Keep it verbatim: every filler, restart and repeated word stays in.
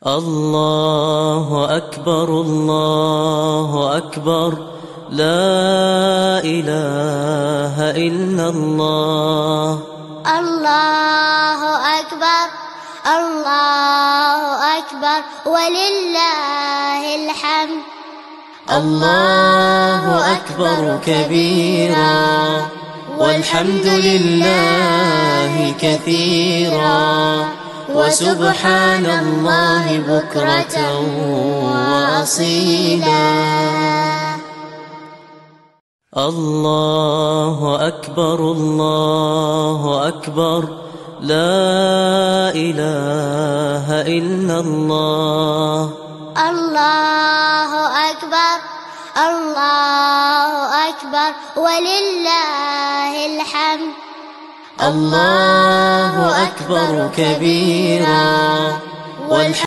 الله أكبر الله أكبر لا إله إلا الله. الله أكبر الله أكبر ولله الحمد. الله أكبر كبيرا والحمد لله كثيرا وسبحان الله بكرة وأصيلا. الله أكبر الله أكبر لا إله إلا الله. الله أكبر الله أكبر ولله الحمد. الله أكبر كبيرا والحمد